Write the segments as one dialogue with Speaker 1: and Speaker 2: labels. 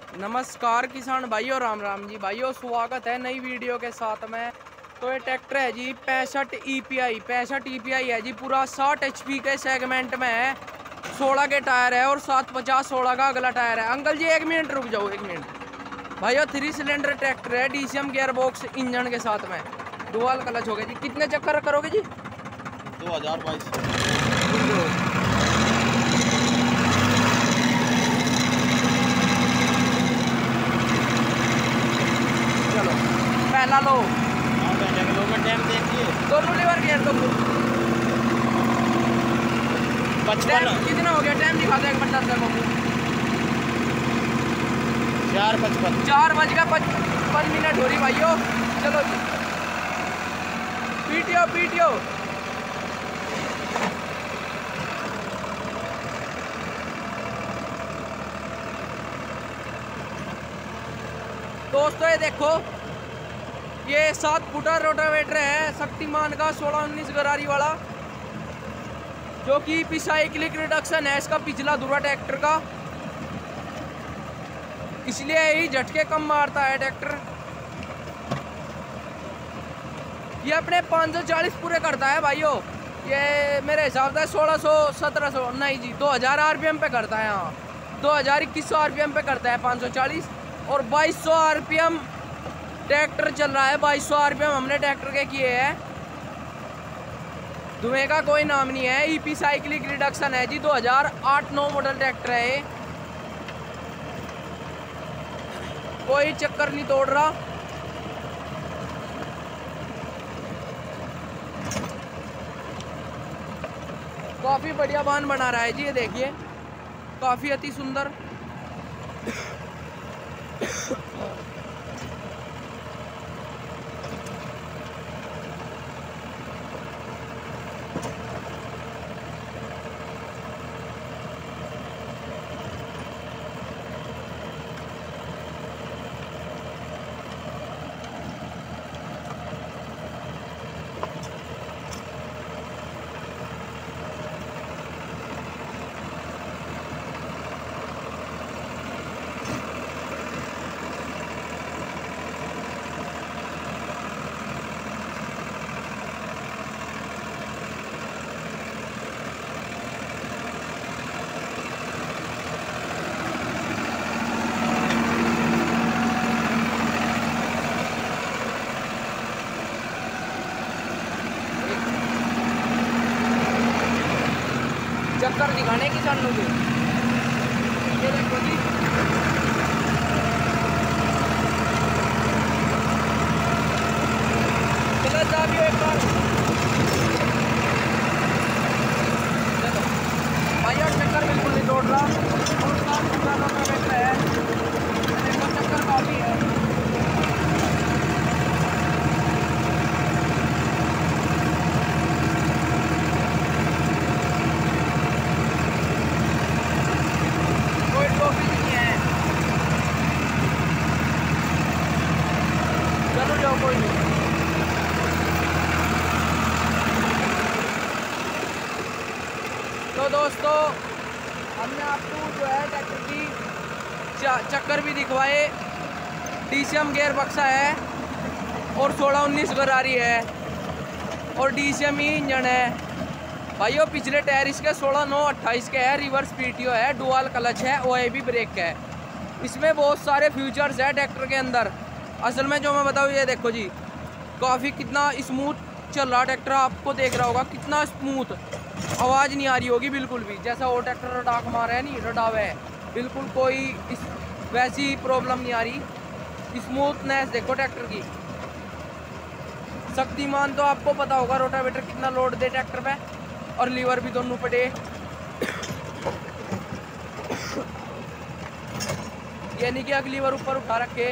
Speaker 1: नमस्कार किसान भाइयों, राम राम जी भाइयों, स्वागत है नई वीडियो के साथ में। तो ये ट्रैक्टर है जी 65 EPI है जी, पूरा 60 HP के सेगमेंट में है। 16 के टायर है और 750 16 का अगला टायर है। अंकल जी 1 मिनट रुक जाओ, 1 मिनट भाइयों। 3 सिलेंडर ट्रैक्टर है, DCM गियर बॉक्स इंजन के साथ में, डुअल क्लच हो गया जी। कितने चक्कर करोगे जी?
Speaker 2: 2022।
Speaker 1: चलो पहला लो।
Speaker 2: हाँ, पहले किलो में टाइम देखिए।
Speaker 1: दोनों लीवर गियर दो।
Speaker 2: 55
Speaker 1: कितना हो गया? टाइम दिखा दो एक बंदा से।
Speaker 2: 4:55।
Speaker 1: 4 बज गया 55 मिनट हो रही भाइयों। चलो जी, पीटियो। दोस्तों ये देखो, ये 7 फुटा रोटावेटर है शक्तिमान का, 16-19 गरारी वाला, जो कि साइक्लिक रिडक्शन है इसका पिछला धुरा ट्रैक्टर का, इसलिए यही झटके कम मारता है ट्रैक्टर। ये अपने 540 पूरे करता है भाइयों। ये मेरे हिसाब से 1600-1700 नहीं जी, 2000 RPM पे करता है। हाँ, 2100 RPM पे करता है 540, और 2200 RPM ट्रैक्टर चल रहा है। 2200 RPM हमने ट्रैक्टर के किए हैं। धुएं का कोई नाम नहीं है। EP साइक्लिक रिडक्शन है जी, 2008-9 मॉडल ट्रैक्टर है ये। कोई चक्कर नहीं तोड़ रहा। काफी बढ़िया वाहन बना रहा है जी, ये देखिए, काफी अति सुंदर। चक्कर दिखाने की सन मुझे, ये देखो जी। चलो जाबियो एक बार। चलो भाइयों, चक्कर बिल्कुल नहीं तोड़ रहा, और साफ दुकानों में बैठा है। देखो चक्कर काफी है। चलो जाओ, कोई नहीं। तो दोस्तों, हमने आपको जो है ट्रैक्टर की चक्कर भी दिखवाए। DCM गियर बक्सा है और 16-19 गरारी है, और DCM ही इंजन है भाइयों। पिछले टायर इसके 16-9-28 के है, रिवर्स PTO है, डुअल क्लच है, OAB ब्रेक है। इसमें बहुत सारे फीचर्स है ट्रैक्टर के अंदर। असल में जो मैं बताऊँ, ये देखो जी, काफ़ी कितना स्मूथ चल रहा ट्रैक्टर। आपको देख रहा होगा कितना स्मूथ, आवाज़ नहीं आ रही होगी बिल्कुल भी, जैसा वो ट्रैक्टर रडाक मारा है, नहीं रडावा है बिल्कुल, कोई वैसी प्रॉब्लम नहीं आ रही। स्मूथनेस देखो ट्रैक्टर की। शक्तिमान तो आपको पता होगा रोटावेटर कितना लोड दे ट्रैक्टर पे, और लीवर भी दोनों पे दे। ये नहीं कि अगली लीवर ऊपर उठा रखे।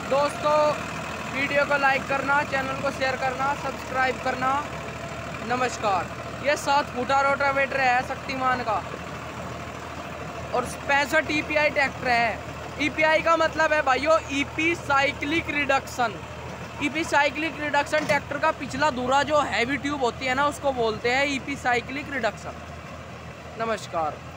Speaker 1: दोस्तों वीडियो को लाइक करना, चैनल को शेयर करना, सब्सक्राइब करना। नमस्कार। ये 7 फुटा रोटावेटर है शक्तिमान का और 65 EPI ट्रैक्टर है। EPI का मतलब है भाइयों EP cyclic reduction. EP cyclic reduction tractor का पिछला धुरा जो हैवी ट्यूब होती है ना, उसको बोलते हैं EP साइक्लिक रिडक्शन। नमस्कार।